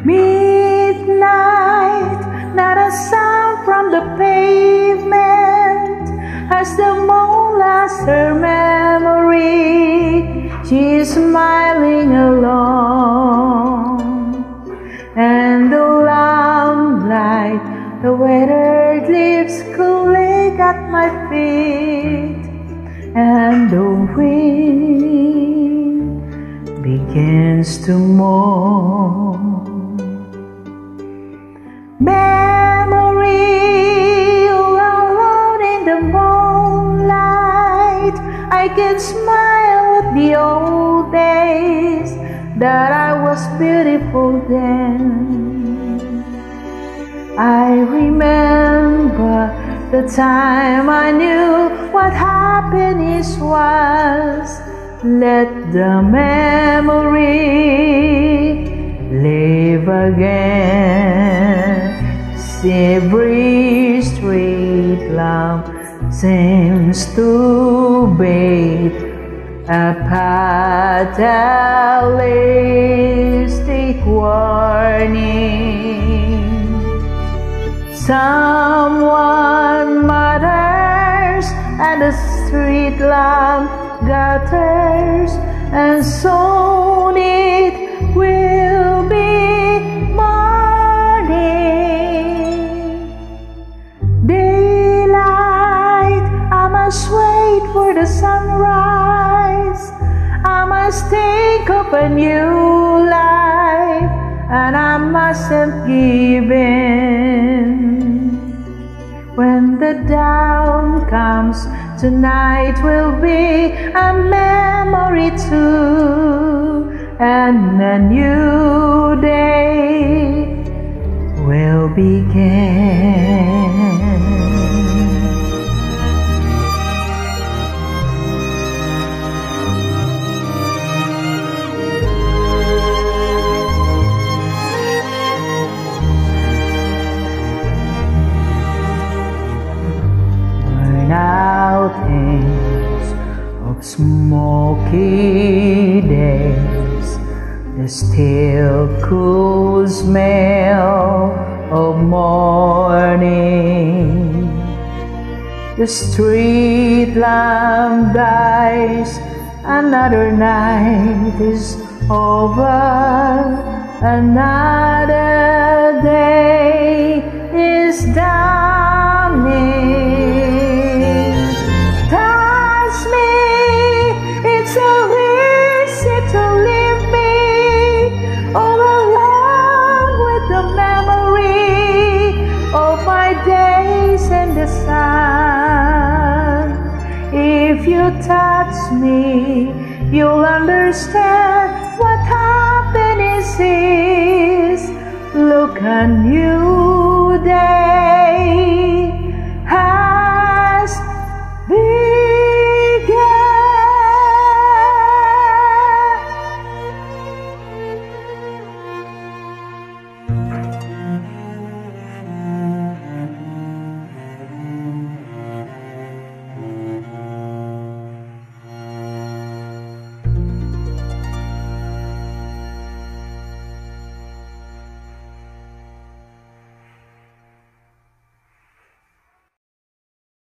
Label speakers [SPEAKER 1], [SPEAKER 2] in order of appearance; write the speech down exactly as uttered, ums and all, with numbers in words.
[SPEAKER 1] Midnight, not a sound from the pavement. As the moon lost her memory, she is smiling alone. And the lamplight, the weathered leaves collect at my feet, and the wind begins to moan. Memory, all alone in the moonlight, I can smile at the old days that I was beautiful then. I remember the time I knew what happiness was. Let the memory live again. Every street lamp seems to bathe a fatalistic warning. Someone mutters and the street lamp gutters, and soon it will be morning. Daylight, I must wait for the sunrise. I must think of a new life, and I mustn't give in. When the dawn comes, tonight will be a memory too, and a new day will begin. Outings of smoky days, the still cool smell of morning. The street lamp dies, another night is over, another day is dawning. If you touch me, you'll understand what happiness is. Look, a new day